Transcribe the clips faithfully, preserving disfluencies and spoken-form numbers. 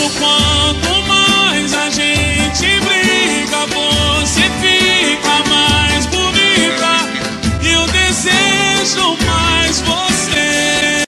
Quanto mais a gente briga, você fica mais bonita e eu desejo mais você.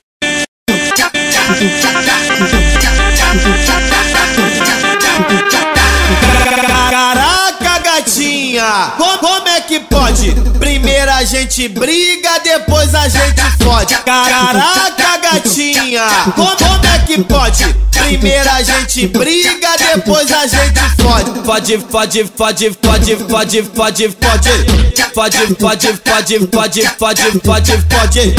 Caraca, gatinha, como é que pode? Primeiro a gente briga, depois a gente fode. Caraca, gatinha, como é que pode? Primeiro a gente briga, depois a gente fode. Fode, fode, fode, fode, fode, fode, fode. Fode, fode, fode, fode, fode, fode, fode.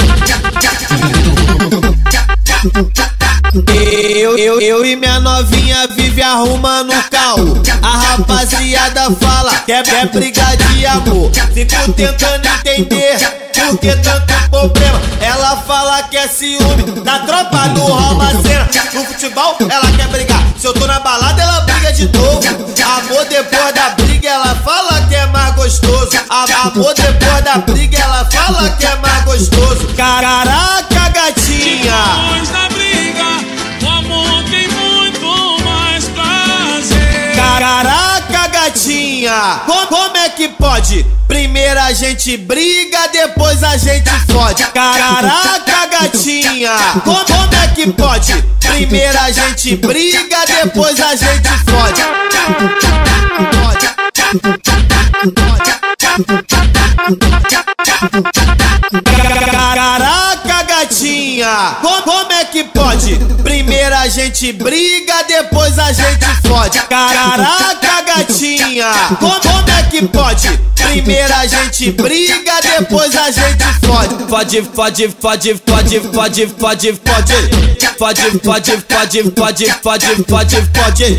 Eu, eu, eu e minha novinha vive arrumando caô. A rapaziada fala que é, é briga de amor. Fico tentando entender por que tanto problema. Ela fala que é ciúme da tropa do Romaceira. No futebol ela quer brigar, se eu tô na balada ela briga de novo. Amor depois da briga ela fala que é mais gostoso. Amor depois da briga ela fala que é mais gostoso. Caraca, gatinha, depois da briga o amor tem muito mais prazer. Caraca, gatinha, como é que pode? Primeiro a gente briga, depois a gente fode. Caraca, gatinha, como é que pode? Primeiro a gente briga, depois a gente fode. Caraca, gatinha, como é que pode? Primeiro a gente briga, depois a gente fode. Caraca, gatinha, como é que pode? Primeiro a gente briga, depois a gente fode. Fode, fode, fode, fode, fode, fode, fode. Fode, fode, fode, fode, fode, fode, fode.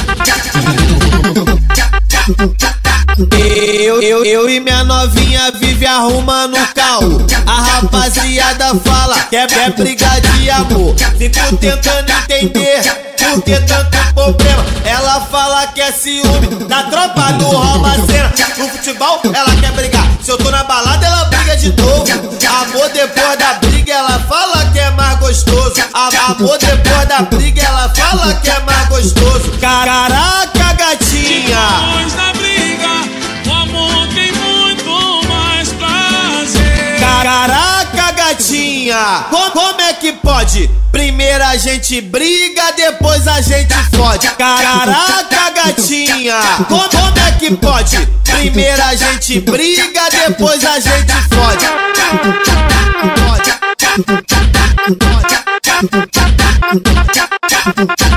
Eu, eu, eu e minha novinha vive arrumando caô. A rapaziada fala que é, é briga de amor. Fico tentando entender por que tanto problema. Ela fala que é ciúme da tropa do Romaceira. No futebol ela quer brigar, se eu tô na balada ela briga de novo. Amor depois da briga ela fala que é mais gostoso. Amor depois da briga ela fala que é mais gostoso. Caraca, gatinha, depois da briga o amor tem muito mais prazer. Caraca, gatinha, como é que pode? Primeiro a gente briga, depois a gente fode. Caraca, gatinha, como é que pode? Primeiro a gente briga, depois a gente fode. Fode, fode, fode, fode.